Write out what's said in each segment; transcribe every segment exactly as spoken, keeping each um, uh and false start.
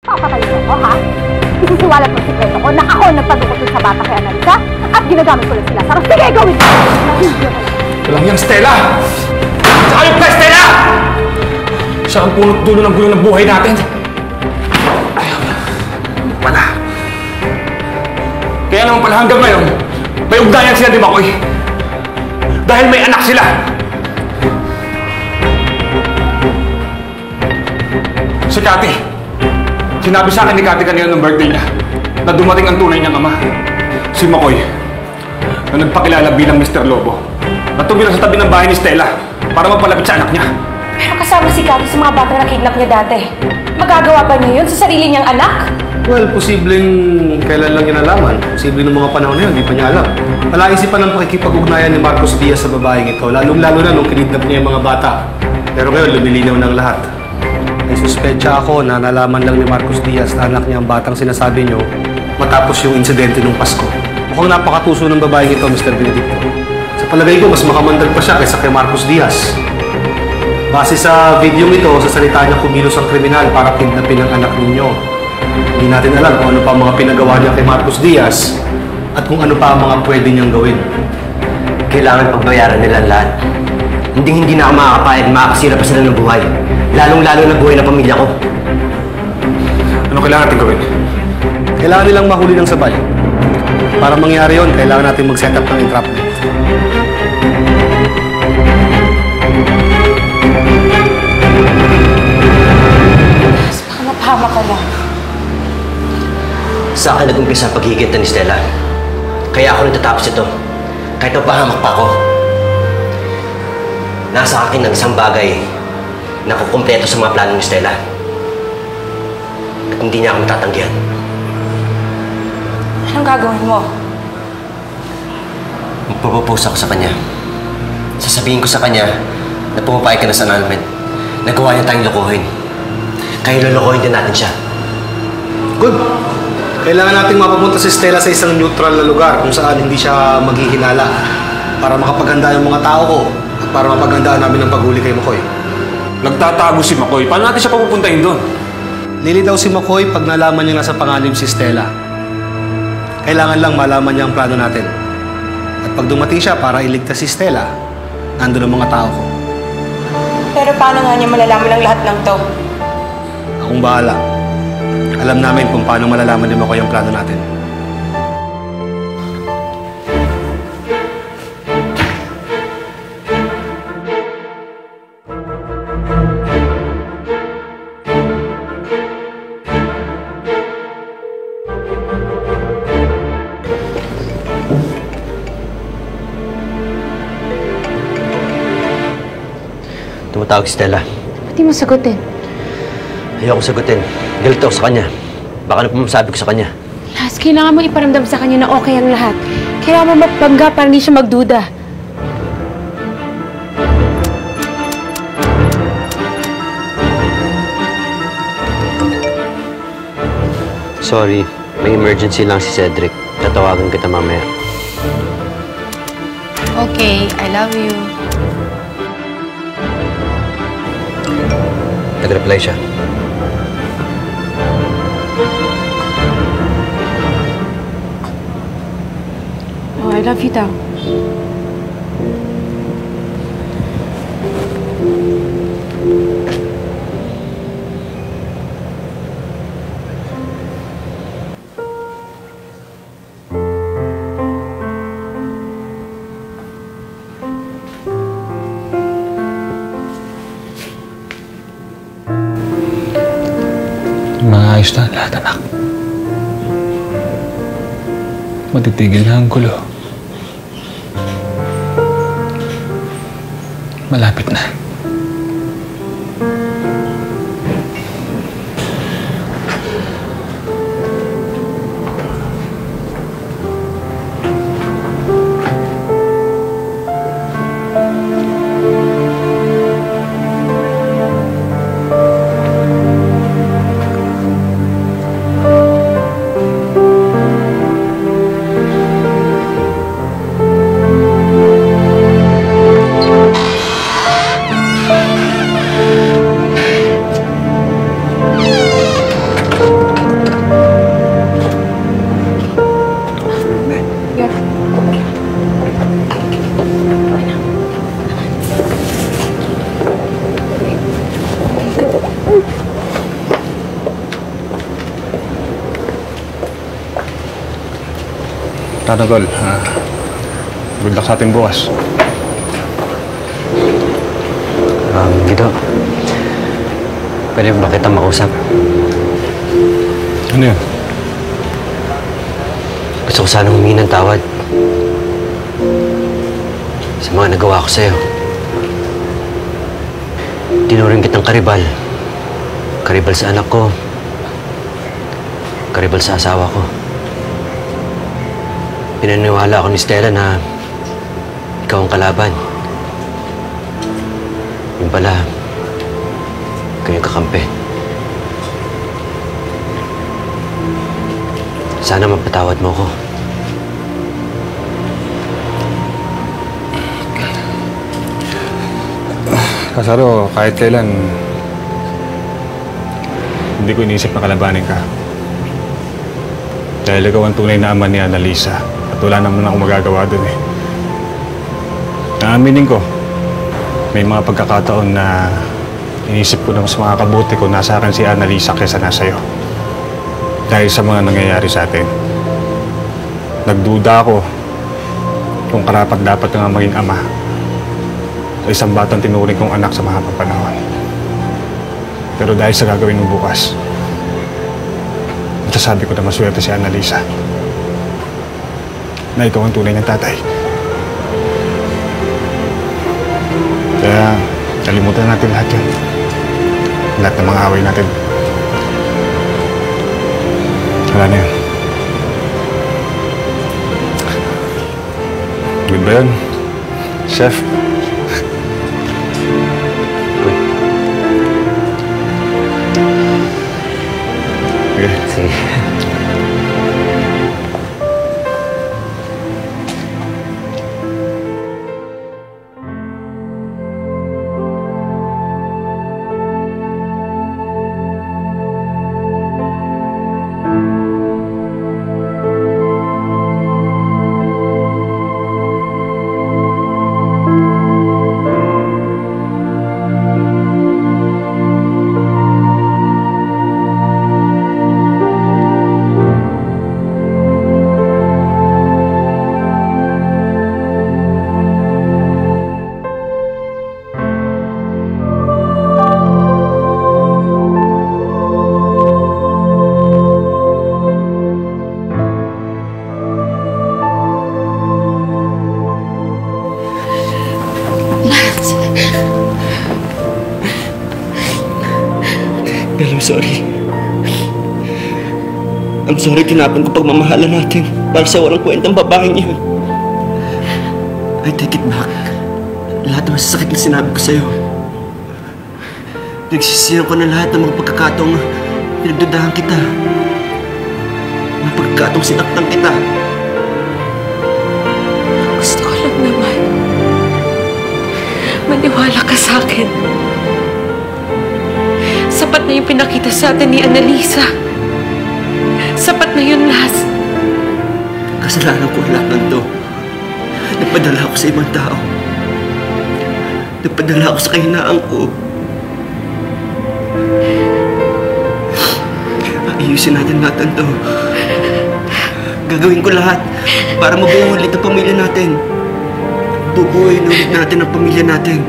Papatayin mo ko, ha? Isisiwalat mo sikreto ko na ako nagpadukot sa bata kay Annalisa at ginagamit ko lang sila. Sarap, sige, gawin mo! Walang yung Stella! Saka yung ka, Stella! Siya ang punot dulo ng gulo ng buhay natin. Ayaw na. Pala. Kaya naman pala hanggang ngayon, may ugnayan sila ni Makoy. Dahil may anak sila. Si Cathy. Sinabi sa akin ni Cathy kanina ng birthday niya na dumating ang tunay niyang ama. Si Makoy. Na nagpakilala bilang Mister Lobo. Na tumira sa tabi ng bahay ni Stella para magpalapit sa anak niya. Pero kasama si Cathy sa mga batang na-kidnap niya dati. Magagawa ba niya yun sa sarili niyang anak? Well, posibleng kailan lang niya nalaman. Posibleng ng mga panahon na yun, di pa niya alam. Palaisipan ng pakikipag-ugnayan ni Marcos Diaz sa babaeng ito, lalong-lalo na nung kinidnap niya yung mga bata. Pero ngayon, lumilinaw ng lahat. May suspetsya ako na nalaman lang ni Marcos Diaz na anak niya ang batang sinasabi niyo matapos yung insidente nung Pasko. Mukhang napakatuso ng babaeng ito, Mister Benedicto. Sa palagay ko, mas makamandag pa siya kaysa kay Marcos Diaz. Base sa video ito, sa salita niya kumilos ang kriminal para kidnapin ang anak ninyo. Hindi natin alam kung ano pa ang mga pinagawa niya kay Marcos Diaz at kung ano pa ang mga pwede niyang gawin. Kailangan pagbayaran nila lahat. Hindi hindi na ako makakapayag, makakasira pa sila ng buhay. Lalong-lalo na buhay ng pamilya ko. Ano kailangan natin gawin? Kailangan nilang mahuli ng sabay. Para mangyari yon, kailangan natin mag-set up ng entrapment. Baka mapahama ka lang. Sa akin nag-umpisa ang paghihinta ni Stella. Kaya ako natatapos ito. Kahit mapahamak pa ako. Nasa akin ang isang bagay na kukumpleto sa mga plano ni Stella. At hindi niya ako matatanggihan. Anong gagawin mo? Magpropose ako sa kanya. Sasabihin ko sa kanya na pumapayag ka na sa annulment. Nagawa niya tayong lokohin. Kaya lolokohin din natin siya. Good! Kailangan nating mapapunta si Stella sa isang neutral na lugar kung saan hindi siya maghihinala para makapaghanda yung mga tao ko at para mapaghandaan namin ang paghuli kay Makoy. Nagtatago si Makoy. Paano natin siya papupuntahin doon? Lilitaw si Makoy pag nalaman niya nasa panganib si Stella. Kailangan lang malaman niya ang plano natin. At pag dumating siya para iligtas si Stella, nandun ang mga tao ko. Pero paano nga niya malalaman ang lahat ng to? Akong bahala. Alam namin kung paano malalaman ni Makoy ang plano natin. Tumatawag si Stella. Pati mo sagutin. Ayoko sagutin. Galit ako sa kanya. Baka ano pa masabi ko sa kanya. Las, kailangan mo iparamdam sa kanya na okay ang lahat. Kailangan mo magbangga para hindi siya magduda. Sorry, may emergency lang si Cedric. Tatawagan kita mamaya. Okay, I love you. Nag-reply siya. Oh, I love you daw. Maayos na lahat, anak. Matitigil na ang gulo. Malapit na. Tanagol, ah, good luck sa ating bukas. Um, Guido. Pwede ba kita makusap? Ano yun? Gusto ko sana humingi ng tawad sa mga nagawa ko sa'yo. Tinuring kitang karibal. Karibal sa anak ko. Karibal sa asawa ko. Pinaniwala ako ni Stella na ikaw ang kalaban. Yung pala, ikaw yung kakampi. Sana mapatawad mo ko. Kasaro, kahit kailan, hindi ko iniisip na kalabanin ka. Dahil ikaw ang tunay na ama ni Annalisa at wala naman ako magagawa dun eh. Naaminin ko, may mga pagkakataon na iniisip ko na mas makakabuti kung nasa akin si Annalisa kaysa nasa iyo. Dahil sa mga nangyayari sa atin. Nagduda ako kung karapat dapat nga maging ama sa isang batang tinuring kong anak sa mahabang panahon. Pero dahil sa gagawin mo bukas, masasabi ko na maswerte si Annalisa na ikaw ang tunay ng tatay. Kaya, kalimutan natin lahat yun. Lahat ng mga away natin. Wala na yun. Good ba yun, Chef? Good. Okay. Sige. Bel, I'm sorry. I'm sorry tinapan ko pagmamahalan natin para sa walang kwentang babaeng yun. I take it back. Lahat ng masasakit na sinabi ko sa'yo. Nagsisiyan ko na lahat ng mga pagkakataong pinagdudahan kita. Mga pagkakataong sinaktan kita. Gusto ko lang naman maniwala ka sa akin. Sapat na yung pinakita sa atin ni Annalisa. Sapat na yun, Las. Kasalanan ko lahat ng to. Nagpadala ako sa ibang tao. Nagpadala ako sa kahinaan ko. Ayusin natin lahat ng to. Gagawin ko lahat para mabuo ulit ang pamilya natin. Bubuuin ulit natin ang pamilya natin.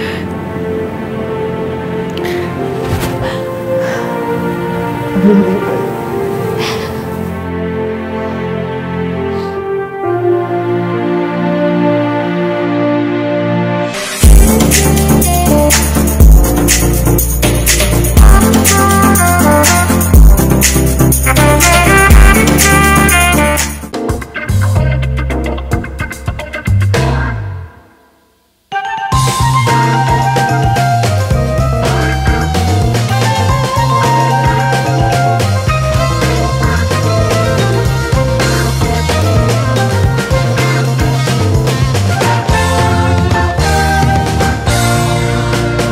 Hindi